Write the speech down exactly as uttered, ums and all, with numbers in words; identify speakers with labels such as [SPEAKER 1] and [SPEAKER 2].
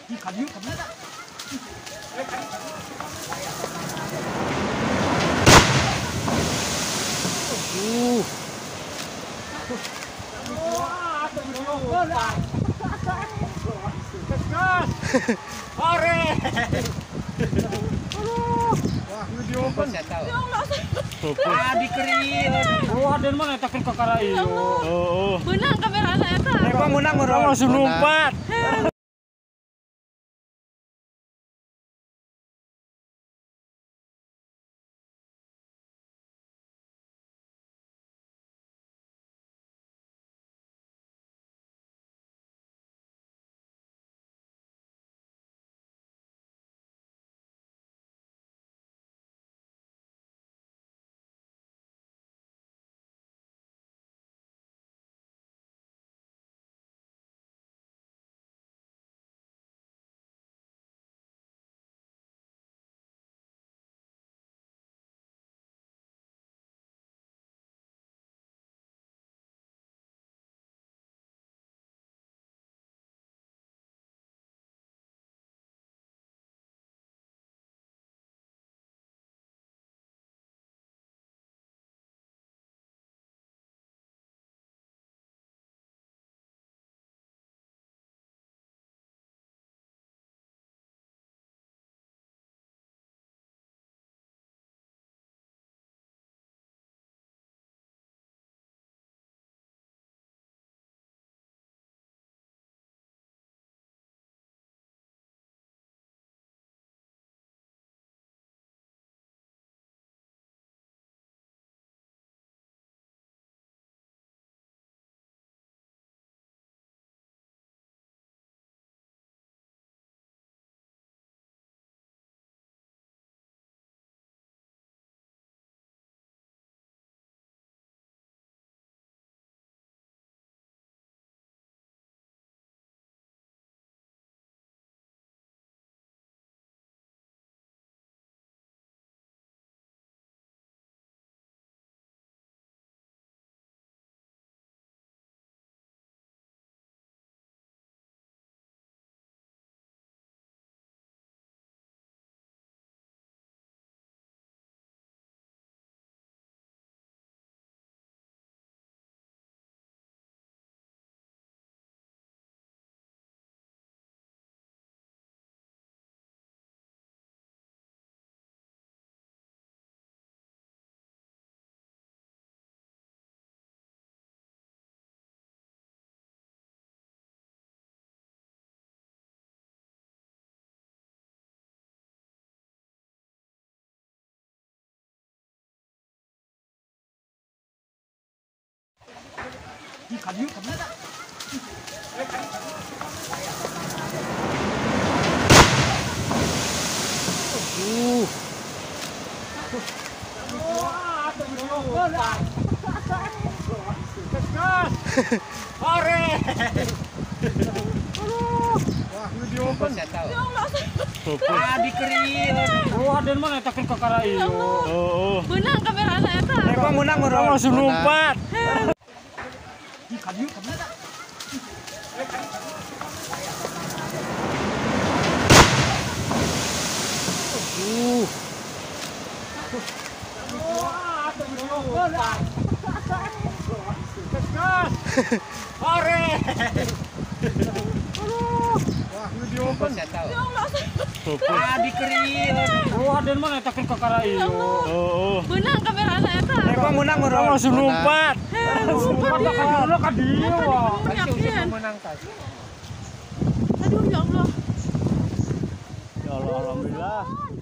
[SPEAKER 1] Ore. Wah, video pun saya tahu. Ah, dikeri. Oh, dan mana tak ke kara iyo. Oh.
[SPEAKER 2] Benang kamera saya ta.
[SPEAKER 1] Nek menang langsung lompat. Kayu, kayu. Uh. Ore. Wah, video pun saya tahu. Ah, dikeri. Oh, dan mana tak ke kara iyo. Oh.
[SPEAKER 2] Benang kamera saya ta.
[SPEAKER 1] Nek menang langsung lompat. Kayu, kayu. Uh. Ore. Wah, video pun saya tahu. Ah, dikeri. Oh, dan mana tak ke kara iyo. Oh.
[SPEAKER 2] Benang kamera saya ta.
[SPEAKER 1] Nek menang langsung lompat.
[SPEAKER 2] Lompat
[SPEAKER 1] dulu ka dia.
[SPEAKER 2] Menang tadi. Aduh ya Allah.
[SPEAKER 1] Ya Allah, alhamdulillah.